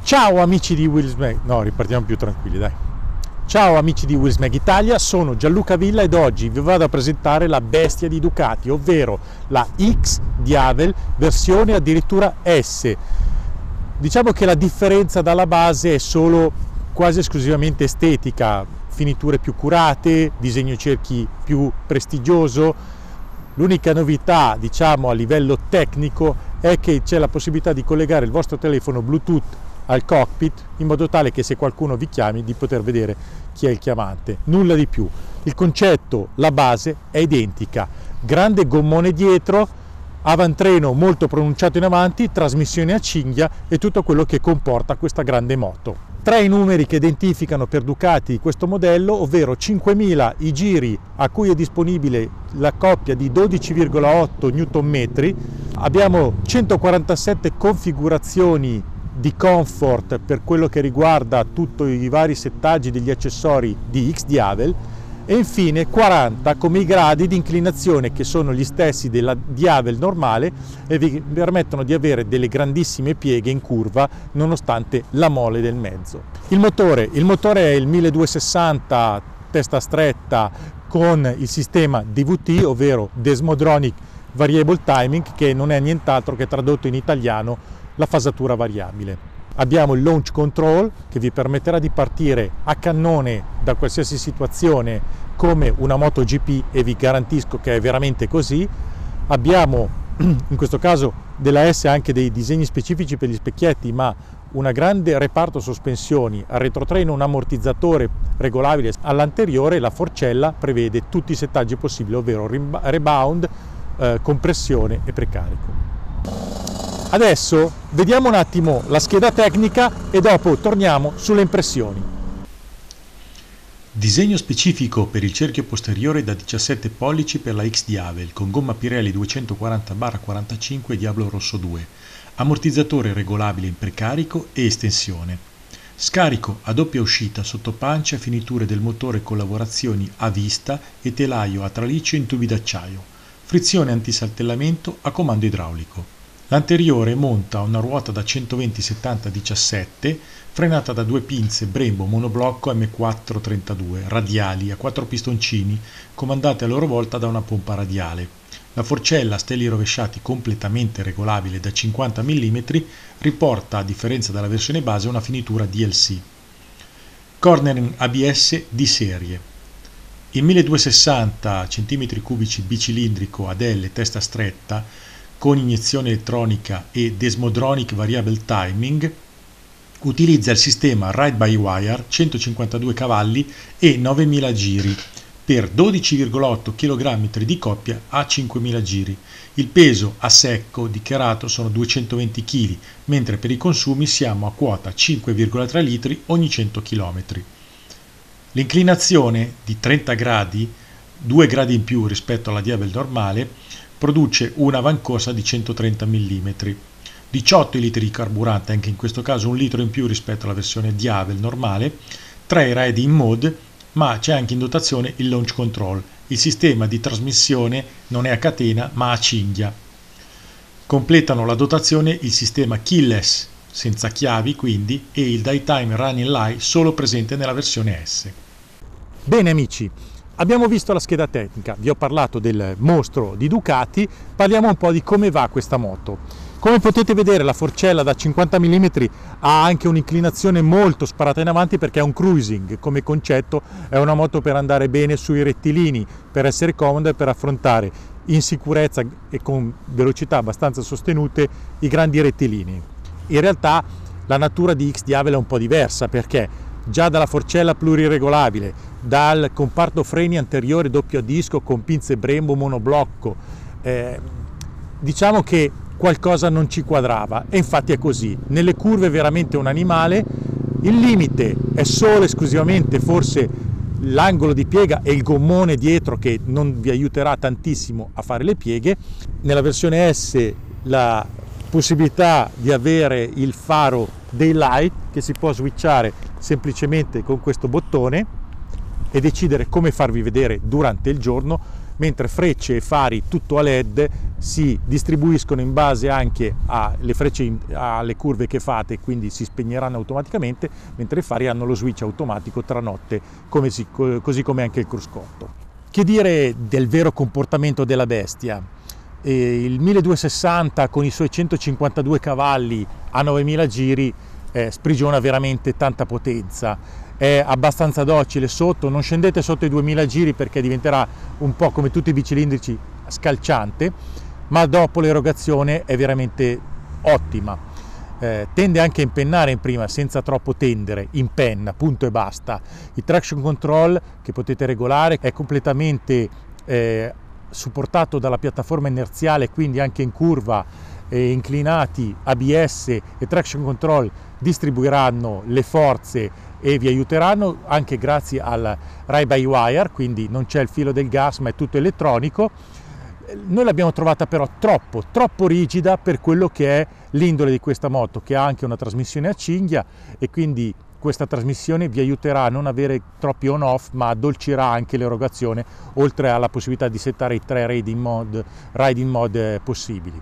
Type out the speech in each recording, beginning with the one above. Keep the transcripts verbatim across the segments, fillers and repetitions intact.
Ciao amici di Wheelsmag, no ripartiamo più tranquilli dai. Ciao amici di Wheelsmag Italia, sono Gianluca Villa ed oggi vi vado a presentare la bestia di Ducati, ovvero la X-Diavel versione addirittura S. Diciamo che la differenza dalla base è solo quasi esclusivamente estetica, finiture più curate, disegno cerchi più prestigioso. L'unica novità, diciamo, a livello tecnico è che c'è la possibilità di collegare il vostro telefono Bluetooth al cockpit in modo tale che se qualcuno vi chiami di poter vedere chi è il chiamante, nulla di più. Il concetto, la base è identica, grande gommone dietro, avantreno molto pronunciato in avanti, trasmissione a cinghia e tutto quello che comporta questa grande moto. Tre i numeri che identificano per Ducati questo modello, ovvero cinquemila i giri a cui è disponibile la coppia di dodici virgola otto newton metri, abbiamo centoquarantasette configurazioni di comfort per quello che riguarda tutti i vari settaggi degli accessori di X-Diavel e infine quaranta come i gradi di inclinazione che sono gli stessi della Diavel normale e vi permettono di avere delle grandissime pieghe in curva nonostante la mole del mezzo. Il motore, il motore è il milleduecentosessanta testa stretta con il sistema D V T, ovvero Desmodronic Variable Timing, che non è nient'altro che tradotto in italiano la fasatura variabile. Abbiamo il launch control che vi permetterà di partire a cannone da qualsiasi situazione come una MotoGP e vi garantisco che è veramente così. Abbiamo in questo caso della S anche dei disegni specifici per gli specchietti, ma una grande reparto sospensioni, al retrotreno un ammortizzatore regolabile all'anteriore, la forcella prevede tutti i settaggi possibili, ovvero rebound, eh, compressione e precarico. Adesso vediamo un attimo la scheda tecnica e dopo torniamo sulle impressioni. Disegno specifico per il cerchio posteriore da diciassette pollici per la X-Diavel con gomma Pirelli duecentoquaranta quarantacinque Diablo Rosso due, ammortizzatore regolabile in precarico e estensione. Scarico a doppia uscita sotto pancia, finiture del motore con lavorazioni a vista e telaio a traliccio in tubi d'acciaio. Frizione antisaltellamento a comando idraulico. L'anteriore monta una ruota da centoventi settanta diciassette frenata da due pinze Brembo monoblocco M quattro trentadue radiali a quattro pistoncini comandate a loro volta da una pompa radiale. La forcella a steli rovesciati completamente regolabile da cinquanta millimetri riporta, a differenza della versione base, una finitura D L C. Cornering A B S di serie. Il milleduecentosessanta centimetri cubici bicilindrico ad L testa stretta con iniezione elettronica e Desmodronic Variable Timing utilizza il sistema Ride-by-Wire centocinquantadue cavalli e novemila giri per dodici virgola otto chilogrammi di coppia a cinquemila giri. Il peso a secco dichiarato sono duecentoventi chili, mentre per i consumi siamo a quota cinque virgola tre litri ogni cento chilometri. L'inclinazione di trenta gradi, due gradi in più rispetto alla Diavel normale, produce una vancorsa di centotrenta millimetri, diciotto litri di carburante, anche in questo caso un litro in più rispetto alla versione Diavel normale, tre riding mode, ma c'è anche in dotazione il launch control. Il sistema di trasmissione non è a catena ma a cinghia. Completano la dotazione il sistema keyless, senza chiavi quindi, e il Daytime Running Light solo presente nella versione S. Bene amici, abbiamo visto la scheda tecnica, vi ho parlato del mostro di Ducati, parliamo un po' di come va questa moto. Come potete vedere la forcella da cinquanta millimetri ha anche un'inclinazione molto sparata in avanti perché è un cruising, come concetto è una moto per andare bene sui rettilini, per essere comoda e per affrontare in sicurezza e con velocità abbastanza sostenute i grandi rettilini. In realtà la natura di X-Diavel è un po' diversa perché già dalla forcella pluriregolabile, dal comparto freni anteriore doppio a disco con pinze Brembo monoblocco, eh, diciamo che qualcosa non ci quadrava e infatti è così. Nelle curve è veramente un animale, il limite è solo esclusivamente forse l'angolo di piega e il gommone dietro che non vi aiuterà tantissimo a fare le pieghe. Nella versione S la possibilità di avere il faro daylight che si può switchare semplicemente con questo bottone e decidere come farvi vedere durante il giorno mentre frecce e fari tutto a led si distribuiscono in base anche alle frecce, in, alle curve che fate, quindi si spegneranno automaticamente, mentre i fari hanno lo switch automatico tra notte, come si, così come anche il cruscotto. Che dire del vero comportamento della bestia? Eh, il milleduecentosessanta con i suoi centocinquantadue cavalli a novemila giri eh, sprigiona veramente tanta potenza. È abbastanza docile sotto, non scendete sotto i duemila giri perché diventerà un po' come tutti i bicilindrici scalciante, ma dopo l'erogazione è veramente ottima. Eh, tende anche a impennare in prima senza troppo tendere, impenna, punto e basta. Il traction control che potete regolare è completamente eh, supportato dalla piattaforma inerziale, quindi anche in curva e inclinati A B S e traction control distribuiranno le forze e vi aiuteranno anche grazie al ride-by-wire, quindi non c'è il filo del gas ma è tutto elettronico. Noi l'abbiamo trovata però troppo, troppo rigida per quello che è l'indole di questa moto, che ha anche una trasmissione a cinghia, e quindi questa trasmissione vi aiuterà a non avere troppi on-off, ma addolcirà anche l'erogazione, oltre alla possibilità di settare i tre riding mode, riding mode possibili.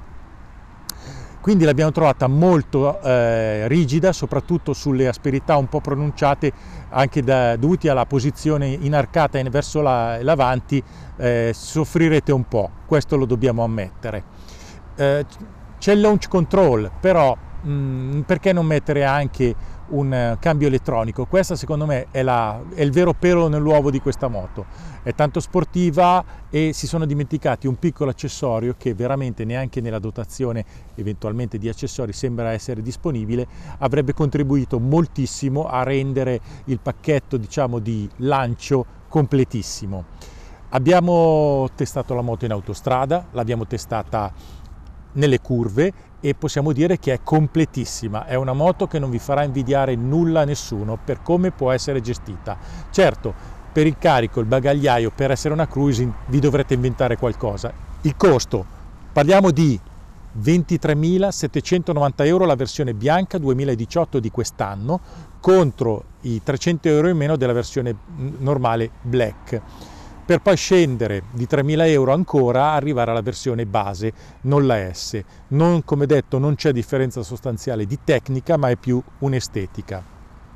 Quindi l'abbiamo trovata molto eh, rigida, soprattutto sulle asperità un po' pronunciate, anche da, dovuti alla posizione inarcata in, verso la, l'avanti, eh, soffrirete un po', questo lo dobbiamo ammettere. Eh, c'è il launch control, però mh, perché non mettere anche un uh, cambio elettronico? Questa secondo me è, la, è il vero pelo nell'uovo di questa moto. È tanto sportiva e si sono dimenticati un piccolo accessorio che veramente neanche nella dotazione eventualmente di accessori sembra essere disponibile. Avrebbe contribuito moltissimo a rendere il pacchetto, diciamo, di lancio completissimo. Abbiamo testato la moto in autostrada, l'abbiamo testata nelle curve e possiamo dire che è completissima. È una moto che non vi farà invidiare nulla a nessuno per come può essere gestita. Certo, per il carico, il bagagliaio, per essere una cruising vi dovrete inventare qualcosa. Il costo, parliamo di ventitremilasettecentonovanta euro la versione bianca duemiladiciotto di quest'anno, contro i trecento euro in meno della versione normale black, per poi scendere di tremila euro ancora, arrivare alla versione base, non la S. Non, come detto, non c'è differenza sostanziale di tecnica, ma è più un'estetica.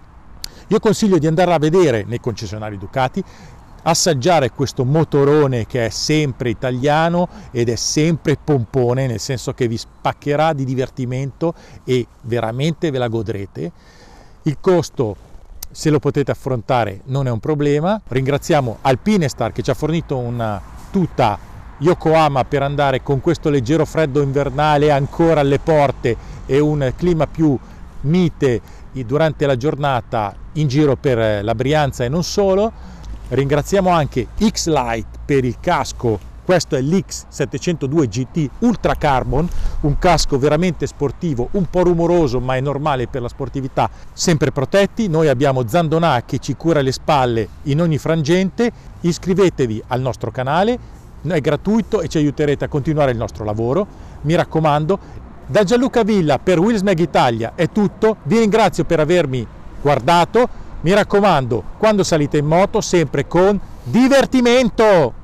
Io consiglio di andare a vedere nei concessionari Ducati, assaggiare questo motorone che è sempre italiano ed è sempre pompone, nel senso che vi spaccherà di divertimento e veramente ve la godrete. Il costo, se lo potete affrontare, non è un problema. Ringraziamo Alpinestar che ci ha fornito una tuta Yokohama per andare con questo leggero freddo invernale ancora alle porte e un clima più mite durante la giornata in giro per la Brianza e non solo. Ringraziamo anche X-Lite per il casco, questo è l'X settecentodue G T Ultra Carbon, un casco veramente sportivo, un po' rumoroso ma è normale per la sportività, sempre protetti. Noi abbiamo Zandonà che ci cura le spalle in ogni frangente. Iscrivetevi al nostro canale, è gratuito e ci aiuterete a continuare il nostro lavoro. Mi raccomando, da Gianluca Villa per Wheelsmag Italia è tutto, vi ringrazio per avermi guardato, mi raccomando, quando salite in moto sempre con divertimento!